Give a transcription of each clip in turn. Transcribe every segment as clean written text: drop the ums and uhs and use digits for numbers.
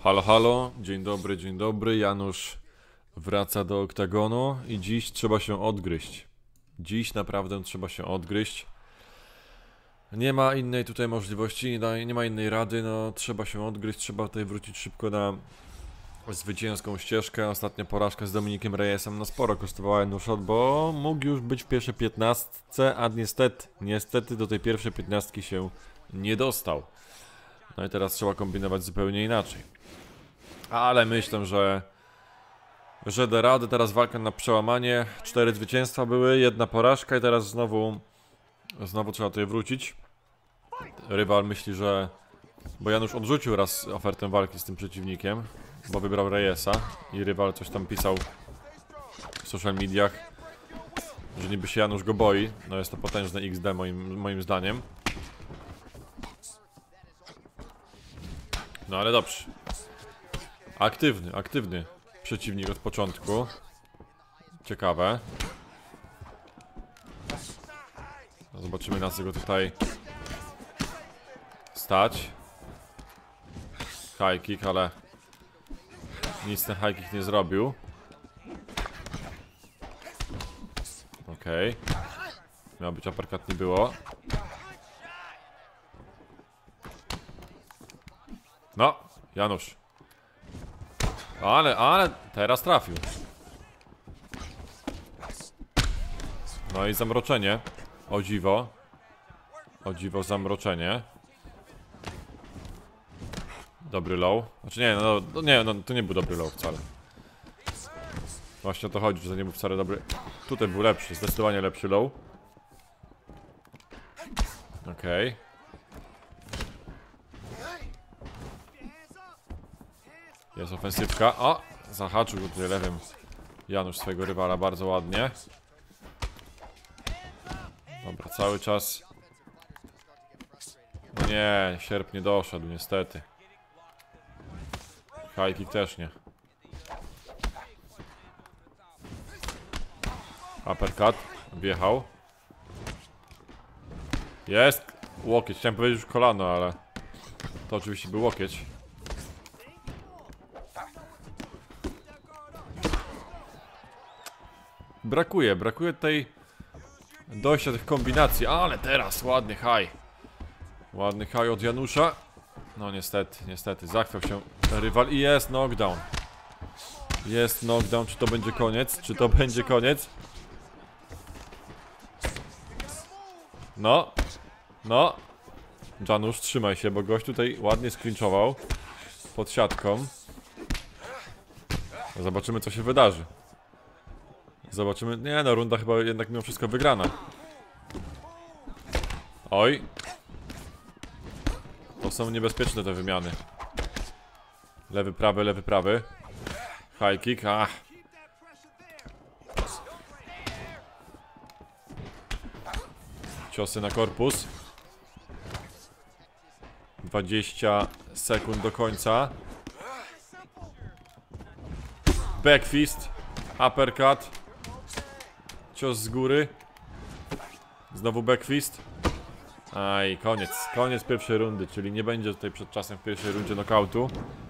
Halo, halo, dzień dobry, Janusz wraca do oktagonu i dziś trzeba się odgryźć. Dziś naprawdę trzeba się odgryźć. Nie ma innej tutaj możliwości, nie ma innej rady, no trzeba się odgryźć, trzeba tutaj wrócić szybko na zwycięską ścieżkę. Ostatnia porażka z Dominikiem Reyesem no sporo kosztowała Janusza, bo mógł już być w pierwszej 15, a niestety do tej pierwszej 15 się nie dostał. No i teraz trzeba kombinować zupełnie inaczej. Ale myślę, że da radę. Teraz walka na przełamanie. 4 zwycięstwa były, 1 porażka i teraz znowu trzeba tutaj wrócić. Rywal myśli, że... Bo Janusz odrzucił raz ofertę walki z tym przeciwnikiem, bo wybrał Reyesa i rywal coś tam pisał w social mediach, że niby się Janusz go boi. No jest to potężne XD moim zdaniem. No ale dobrze. Aktywny przeciwnik od początku. Ciekawe. No zobaczymy, na co go tutaj stać. High kick, ale nic ten high kick nie zrobił. Okej. Miał być uppercut, nie było. No, Janusz. Ale teraz trafił. No i zamroczenie. O dziwo. O dziwo zamroczenie. Dobry low. Znaczy nie, no to nie był dobry low wcale. Właśnie o to chodzi, że to nie był wcale dobry. Tutaj był lepszy, zdecydowanie lepszy low. Okej. Jest ofensywka. O! Zahaczył go tutaj lewym Janusz swojego rywala bardzo ładnie. Dobra, cały czas. No nie, sierp nie doszedł niestety. High kick też nie. Uppercut. Wjechał. Jest! Łokieć. Chciałem powiedzieć już kolano, ale to oczywiście był łokieć. Brakuje tutaj dojścia tych kombinacji, ale teraz ładny high. Ładny high od Janusza. No niestety, zachwiał się rywal i jest knockdown. Jest knockdown, czy to będzie koniec? Czy to będzie koniec? No. Janusz, trzymaj się, bo gość tutaj ładnie sklinczował pod siatką. Zobaczymy, co się wydarzy. Zobaczymy. Nie no, runda chyba jednak mimo wszystko wygrana. Oj. To są niebezpieczne te wymiany. Lewy, prawy. High kick, ach. Ciosy na korpus. 20 sekund do końca. Backfist. Uppercut. Cios z góry. Znowu backfist. Aj, koniec pierwszej rundy, czyli nie będzie tutaj przed czasem w pierwszej rundzie knockoutu.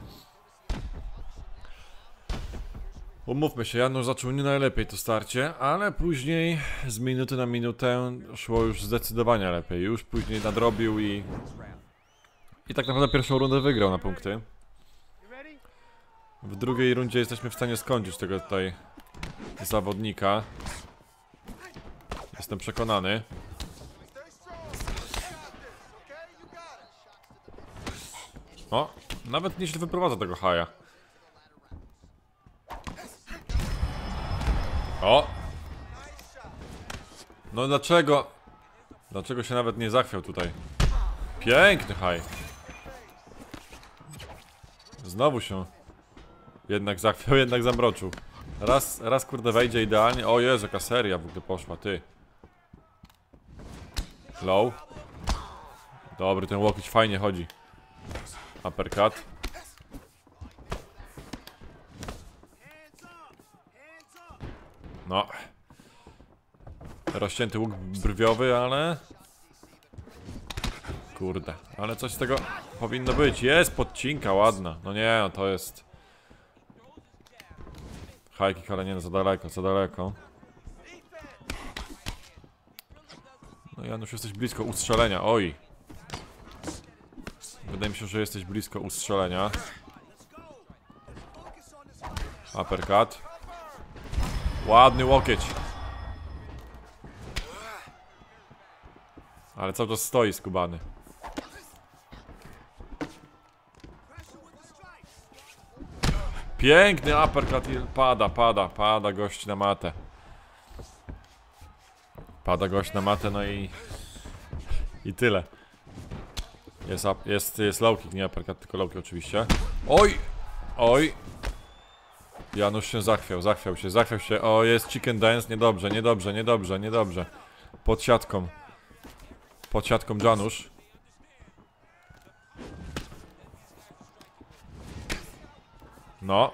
Umówmy się, Janusz zaczął nie najlepiej to starcie, ale później z minuty na minutę szło już zdecydowanie lepiej. Już później nadrobił i tak naprawdę pierwszą rundę wygrał na punkty. W drugiej rundzie jesteśmy w stanie skończyć tego tutaj zawodnika. Jestem przekonany. O, nawet nieźle wyprowadza tego haja. O! No dlaczego? Dlaczego się nawet nie zachwiał tutaj? Piękny haj. Znowu się jednak zachwiał, jednak zamroczył. Raz kurde wejdzie idealnie. O Jezu, jaka seria w ogóle poszła, ty. Low. Dobry, ten łokieć fajnie chodzi. Uppercut. No. Rozcięty łuk brwiowy, ale... Kurde, ale coś z tego powinno być. Jest podcinka, ładna. No nie, no to jest... High kick, ale nie, no za daleko, za daleko. No Janusz, jesteś blisko ustrzelenia, oj. Wydaje mi się, że jesteś blisko ustrzelenia. Uppercut. Ładny łokieć. Ale cały czas stoi skubany. Piękny uppercut i pada gość na matę. Pada gość na matę, no i tyle. Jest low kick, nie uppercut, tylko low kick oczywiście. Oj! Oj! Janusz się zachwiał się. O, jest chicken dance, niedobrze. Pod siatką Janusz. No.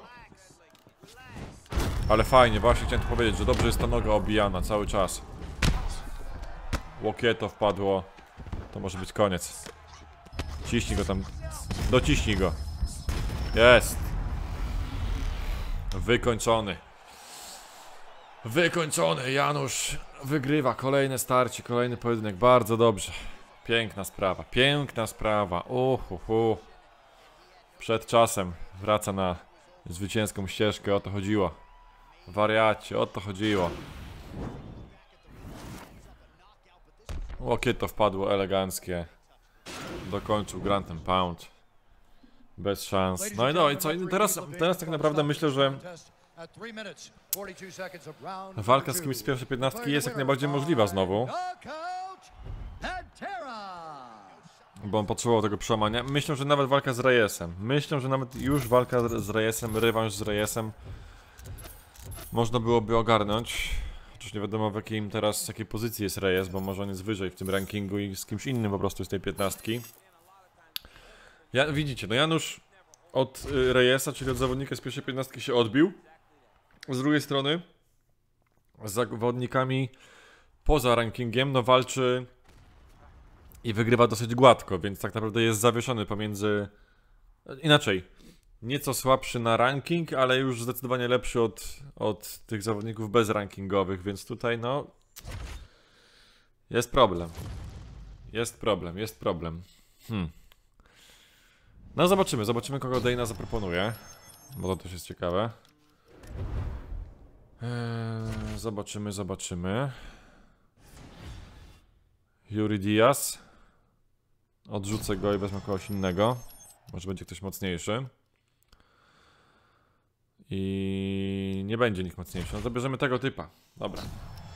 Ale fajnie, właśnie chciałem tu powiedzieć, że dobrze jest ta noga obijana cały czas. Łokieto wpadło. To może być koniec. Ciśnij go tam. Dociśnij go. Jest. Wykończony. Janusz wygrywa kolejne starcie, kolejny pojedynek. Bardzo dobrze. Piękna sprawa. Przed czasem wraca na zwycięską ścieżkę. O to chodziło. Wariacie, o to chodziło. Łokieto wpadło eleganckie. Dokończył Ground and Pound. Bez szans. No i co? Teraz tak naprawdę myślę, że walka z kimś z pierwszej 15 jest jak najbardziej możliwa znowu. Bo on potrzebował tego przełamania. Myślę, że nawet walka z Reyesem. Myślę, że nawet już walka z Reyesem, rewanż z Reyesem można byłoby ogarnąć. Chociaż nie wiadomo w jakiej pozycji jest Reyes, bo może on jest wyżej w tym rankingu i z kimś innym po prostu z tej 15. Widzicie, no Janusz od Reyesa, czyli od zawodnika z pierwszej 15 się odbił. Z drugiej strony z zawodnikami poza rankingiem no walczy i wygrywa dosyć gładko, więc tak naprawdę jest zawieszony pomiędzy... Inaczej, nieco słabszy na ranking, ale już zdecydowanie lepszy od tych zawodników bezrankingowych, więc tutaj no... Jest problem. No zobaczymy kogo Dana zaproponuje, bo to też jest ciekawe. Zobaczymy. Yuri Diaz. Odrzucę go i wezmę kogoś innego. Może będzie ktoś mocniejszy. I nie będzie nikt mocniejszy. No zabierzemy tego typa. Dobra.